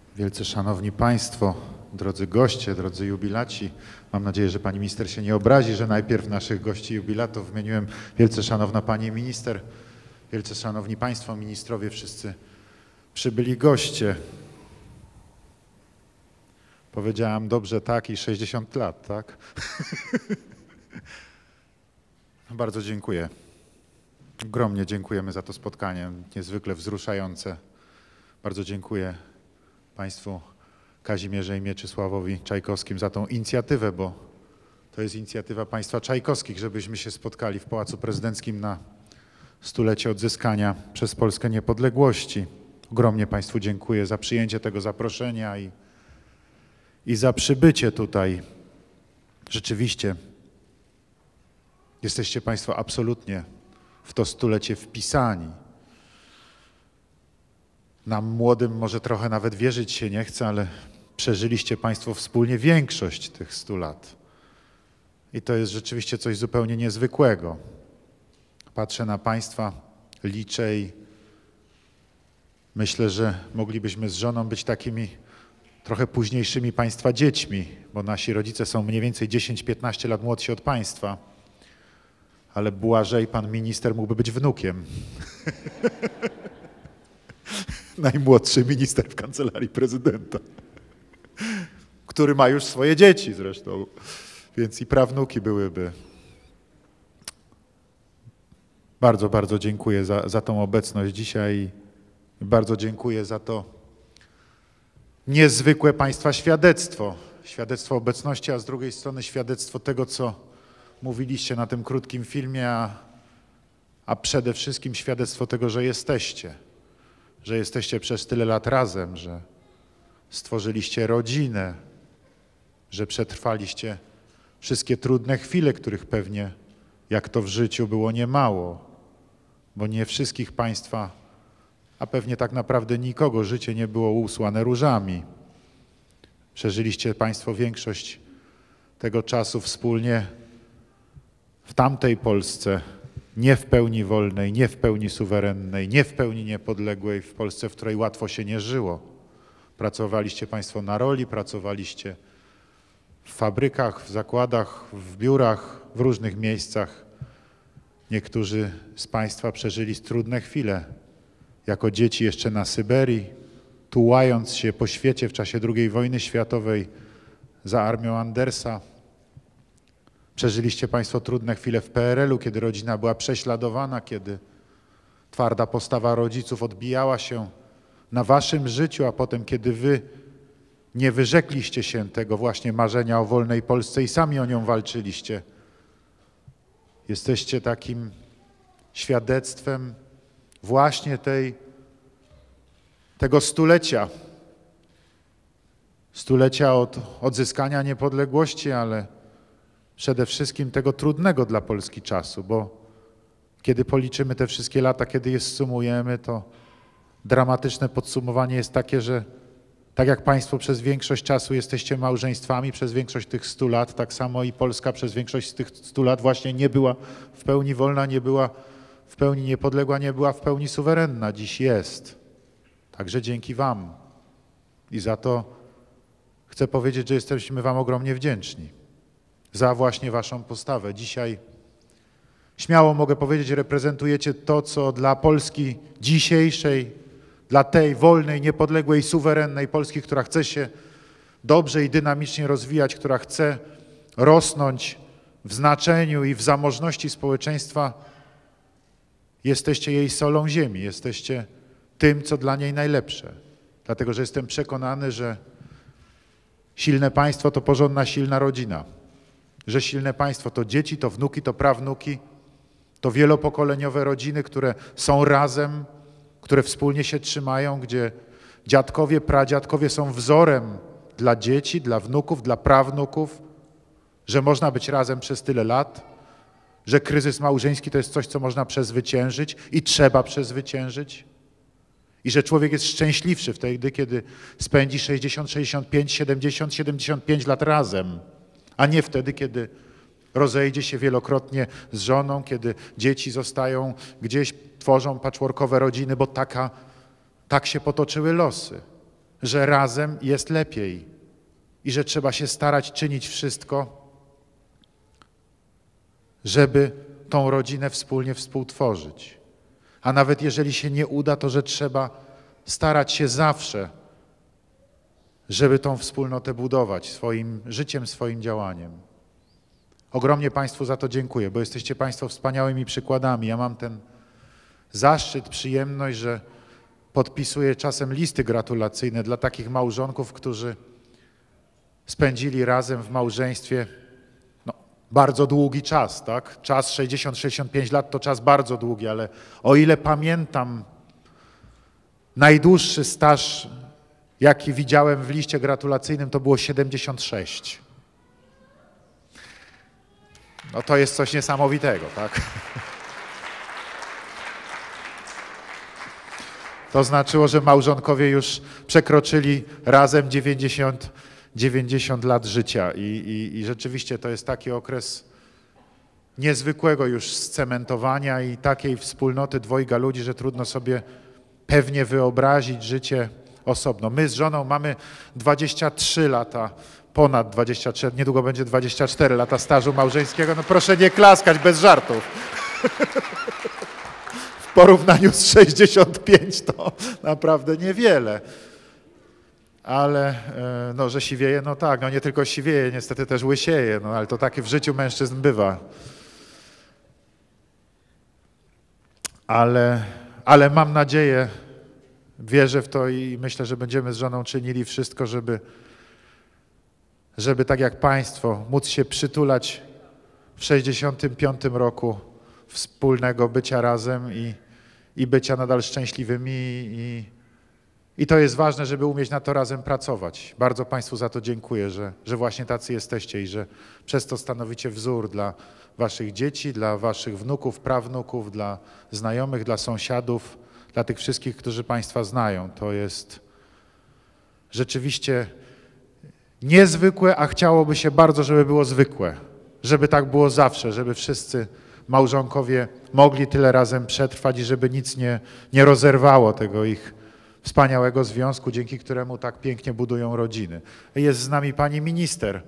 Wielce szanowni Państwo, drodzy goście, drodzy jubilaci, mam nadzieję, że Pani Minister się nie obrazi, że najpierw naszych gości jubilatów wymieniłem. Wielce szanowna Pani Minister, wielce szanowni Państwo ministrowie, wszyscy przybyli goście. Powiedziałam dobrze tak i 60 lat, tak? Bardzo dziękuję. Ogromnie dziękujemy za to spotkanie, niezwykle wzruszające. Bardzo dziękuję Państwu Kazimierze i Mieczysławowi Czajkowskim za tą inicjatywę, bo to jest inicjatywa państwa Czajkowskich, żebyśmy się spotkali w Pałacu Prezydenckim na stulecie odzyskania przez Polskę niepodległości. Ogromnie Państwu dziękuję za przyjęcie tego zaproszenia i za przybycie tutaj. Rzeczywiście jesteście Państwo absolutnie w to stulecie wpisani. Nam młodym może trochę nawet wierzyć się nie chce, ale przeżyliście Państwo wspólnie większość tych 100 lat. I to jest rzeczywiście coś zupełnie niezwykłego. Patrzę na Państwa, liczę i myślę, że moglibyśmy z żoną być takimi trochę późniejszymi Państwa dziećmi, bo nasi rodzice są mniej więcej 10-15 lat młodsi od Państwa, ale Błażej, Pan Minister, mógłby być wnukiem. Najmłodszy minister w Kancelarii Prezydenta, który ma już swoje dzieci zresztą, więc i prawnuki byłyby. Bardzo, bardzo dziękuję za tą obecność dzisiaj. Bardzo dziękuję za to niezwykłe Państwa świadectwo. Świadectwo obecności, a z drugiej strony świadectwo tego, co mówiliście na tym krótkim filmie, a przede wszystkim świadectwo tego, że jesteście przez tyle lat razem, że stworzyliście rodzinę, że przetrwaliście wszystkie trudne chwile, których pewnie, jak to w życiu, było niemało, bo nie wszystkich Państwa, a pewnie tak naprawdę nikogo, życie nie było usłane różami. Przeżyliście Państwo większość tego czasu wspólnie w tamtej Polsce, nie w pełni wolnej, nie w pełni suwerennej, nie w pełni niepodległej, w Polsce, w której łatwo się nie żyło. Pracowaliście Państwo na roli, pracowaliście w fabrykach, w zakładach, w biurach, w różnych miejscach. Niektórzy z Państwa przeżyli trudne chwile, jako dzieci jeszcze na Syberii, tułając się po świecie w czasie II wojny światowej za armią Andersa. Przeżyliście Państwo trudne chwile w PRL-u, kiedy rodzina była prześladowana, kiedy twarda postawa rodziców odbijała się na Waszym życiu, a potem, kiedy Wy nie wyrzekliście się tego właśnie marzenia o wolnej Polsce i sami o nią walczyliście. Jesteście takim świadectwem właśnie tego stulecia od odzyskania niepodległości, ale przede wszystkim tego trudnego dla Polski czasu, bo kiedy policzymy te wszystkie lata, kiedy je sumujemy, to dramatyczne podsumowanie jest takie, że tak jak Państwo przez większość czasu jesteście małżeństwami, przez większość tych 100 lat, tak samo i Polska przez większość z tych 100 lat właśnie nie była w pełni wolna, nie była w pełni niepodległa, nie była w pełni suwerenna. Dziś jest. Także dzięki Wam. I za to chcę powiedzieć, że jesteśmy Wam ogromnie wdzięczni. Za właśnie Waszą postawę. Dzisiaj śmiało mogę powiedzieć, reprezentujecie to, co dla Polski dzisiejszej, dla tej wolnej, niepodległej, suwerennej Polski, która chce się dobrze i dynamicznie rozwijać, która chce rosnąć w znaczeniu i w zamożności społeczeństwa, jesteście jej solą ziemi, jesteście tym, co dla niej najlepsze. Dlatego, że jestem przekonany, że silne państwo to porządna, silna rodzina. Że silne państwo to dzieci, to wnuki, to prawnuki, to wielopokoleniowe rodziny, które są razem, które wspólnie się trzymają, gdzie dziadkowie, pradziadkowie są wzorem dla dzieci, dla wnuków, dla prawnuków, że można być razem przez tyle lat, że kryzys małżeński to jest coś, co można przezwyciężyć i trzeba przezwyciężyć i że człowiek jest szczęśliwszy wtedy, kiedy spędzi 60, 65, 70, 75 lat razem, a nie wtedy, kiedy rozejdzie się wielokrotnie z żoną, kiedy dzieci zostają gdzieś, tworzą patchworkowe rodziny, bo tak się potoczyły losy. że razem jest lepiej i że trzeba się starać czynić wszystko, żeby tą rodzinę wspólnie współtworzyć. A nawet jeżeli się nie uda, to że trzeba starać się zawsze, żeby tą wspólnotę budować swoim życiem, swoim działaniem. Ogromnie Państwu za to dziękuję, bo jesteście Państwo wspaniałymi przykładami. Ja mam ten zaszczyt, przyjemność, że podpisuję czasem listy gratulacyjne dla takich małżonków, którzy spędzili razem w małżeństwie bardzo długi czas, tak? Czas 60-65 lat to czas bardzo długi, ale o ile pamiętam, najdłuższy staż, jaki widziałem w liście gratulacyjnym, to było 76. No to jest coś niesamowitego, tak? To znaczyło, że małżonkowie już przekroczyli razem 90 lat życia i rzeczywiście to jest taki okres niezwykłego już scementowania i takiej wspólnoty dwojga ludzi, że trudno sobie pewnie wyobrazić życie osobno. My z żoną mamy 23 lata, ponad 23, niedługo będzie 24 lata stażu małżeńskiego. No proszę nie klaskać, bez żartów. W porównaniu z 65 to naprawdę niewiele. Ale no, że siwieje, no tak, no nie tylko siwieje, niestety też łysieje, no ale to takie w życiu mężczyzn bywa. Ale mam nadzieję, wierzę w to i myślę, że będziemy z żoną czynili wszystko, żeby tak jak Państwo móc się przytulać w 65 roku wspólnego bycia razem i bycia nadal szczęśliwymi i to jest ważne, żeby umieć na to razem pracować. Bardzo Państwu za to dziękuję, że właśnie tacy jesteście i że przez to stanowicie wzór dla Waszych dzieci, dla Waszych wnuków, prawnuków, dla znajomych, dla sąsiadów, dla tych wszystkich, którzy Państwa znają. To jest rzeczywiście niezwykłe, a chciałoby się bardzo, żeby było zwykłe. Żeby tak było zawsze, żeby wszyscy małżonkowie mogli tyle razem przetrwać i żeby nic nie rozerwało tego ich wspaniałego związku, dzięki któremu tak pięknie budują rodziny. Jest z nami pani minister.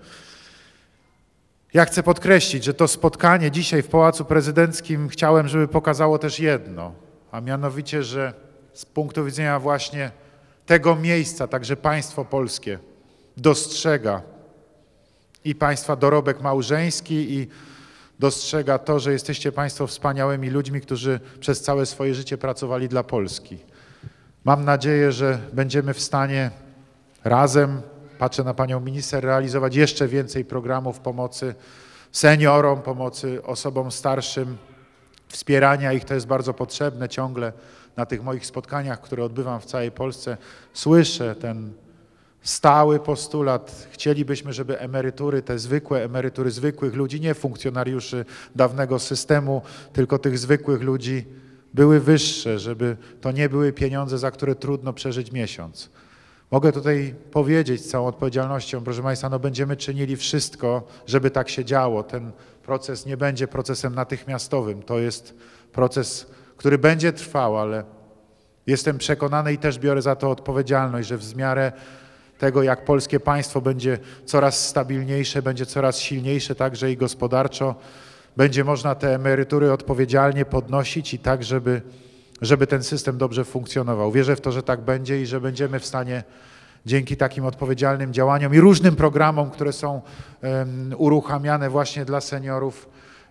Ja chcę podkreślić, że to spotkanie dzisiaj w Pałacu Prezydenckim chciałem, żeby pokazało też jedno, a mianowicie, że z punktu widzenia właśnie tego miejsca także państwo polskie dostrzega i Państwa dorobek małżeński i dostrzega to, że jesteście Państwo wspaniałymi ludźmi, którzy przez całe swoje życie pracowali dla Polski. Mam nadzieję, że będziemy w stanie razem, patrzę na Panią Minister, realizować jeszcze więcej programów pomocy seniorom, pomocy osobom starszym, wspierania ich. To jest bardzo potrzebne ciągle na tych moich spotkaniach, które odbywam w całej Polsce. Słyszę ten stały postulat. Chcielibyśmy, żeby emerytury, te zwykłe emerytury zwykłych ludzi, nie funkcjonariuszy dawnego systemu, tylko tych zwykłych ludzi były wyższe, żeby to nie były pieniądze, za które trudno przeżyć miesiąc. Mogę tutaj powiedzieć z całą odpowiedzialnością, proszę Państwa, no będziemy czynili wszystko, żeby tak się działo. Ten proces nie będzie procesem natychmiastowym. To jest proces, który będzie trwał, ale jestem przekonany i też biorę za to odpowiedzialność, że w miarę tego, jak polskie państwo będzie coraz stabilniejsze, będzie coraz silniejsze także i gospodarczo, będzie można te emerytury odpowiedzialnie podnosić i tak, żeby ten system dobrze funkcjonował. Wierzę w to, że tak będzie i że będziemy w stanie dzięki takim odpowiedzialnym działaniom i różnym programom, które są uruchamiane właśnie dla seniorów,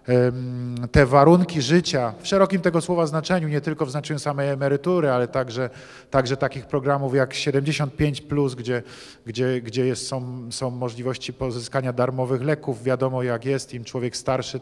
te warunki życia w szerokim tego słowa znaczeniu, nie tylko w znaczeniu samej emerytury, ale także takich programów jak 75+, gdzie są możliwości pozyskania darmowych leków. Wiadomo jak jest, im człowiek starszy,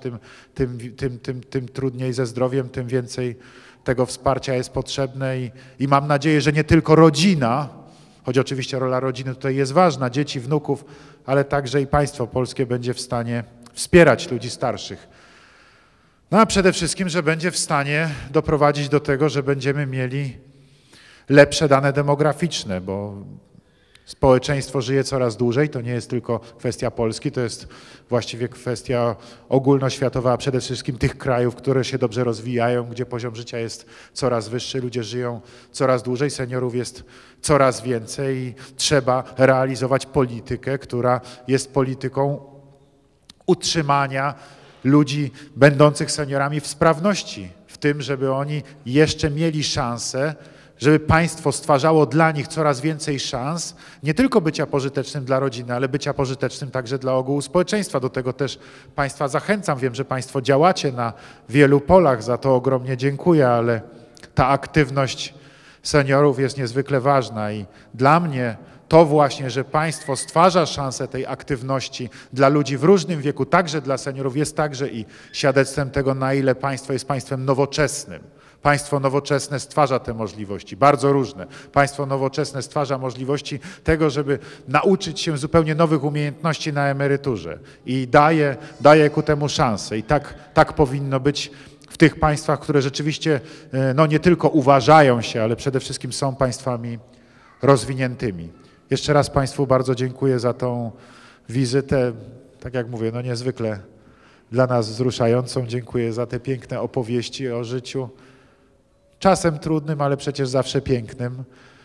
tym trudniej ze zdrowiem, tym więcej tego wsparcia jest potrzebne i mam nadzieję, że nie tylko rodzina, choć oczywiście rola rodziny tutaj jest ważna, dzieci, wnuków, ale także i państwo polskie będzie w stanie wspierać ludzi starszych. No a przede wszystkim, że będzie w stanie doprowadzić do tego, że będziemy mieli lepsze dane demograficzne, bo Społeczeństwo żyje coraz dłużej, to nie jest tylko kwestia Polski, to jest właściwie kwestia ogólnoświatowa, a przede wszystkim tych krajów, które się dobrze rozwijają, gdzie poziom życia jest coraz wyższy, ludzie żyją coraz dłużej, seniorów jest coraz więcej i trzeba realizować politykę, która jest polityką utrzymania ludzi będących seniorami w sprawności, w tym, żeby oni jeszcze mieli szansę, żeby państwo stwarzało dla nich coraz więcej szans, nie tylko bycia pożytecznym dla rodziny, ale bycia pożytecznym także dla ogółu społeczeństwa. Do tego też państwa zachęcam. Wiem, że państwo działacie na wielu polach, za to ogromnie dziękuję, ale ta aktywność seniorów jest niezwykle ważna i dla mnie to właśnie, że państwo stwarza szansę tej aktywności dla ludzi w różnym wieku, także dla seniorów, jest także i świadectwem tego, na ile państwo jest państwem nowoczesnym. Państwo nowoczesne stwarza te możliwości, bardzo różne. Państwo nowoczesne stwarza możliwości tego, żeby nauczyć się zupełnie nowych umiejętności na emeryturze i daje ku temu szansę. I tak powinno być w tych państwach, które rzeczywiście no, nie tylko uważają się, ale przede wszystkim są państwami rozwiniętymi. Jeszcze raz Państwu bardzo dziękuję za tą wizytę, tak jak mówię, no niezwykle dla nas wzruszającą. Dziękuję za te piękne opowieści o życiu. Czasem trudnym, ale przecież zawsze pięknym.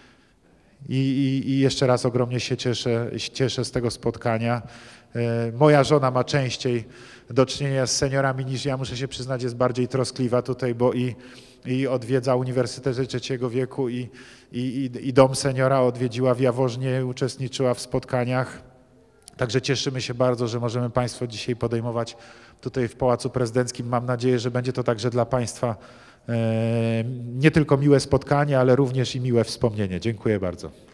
I jeszcze raz ogromnie się cieszę z tego spotkania. Moja żona ma częściej do czynienia z seniorami niż ja, muszę się przyznać, jest bardziej troskliwa tutaj, bo i odwiedza Uniwersytet Trzeciego Wieku i Dom Seniora odwiedziła w Jaworznie, uczestniczyła w spotkaniach. Także cieszymy się bardzo, że możemy Państwo dzisiaj podejmować tutaj w Pałacu Prezydenckim. Mam nadzieję, że będzie to także dla Państwa nie tylko miłe spotkanie, ale również i miłe wspomnienie. Dziękuję bardzo.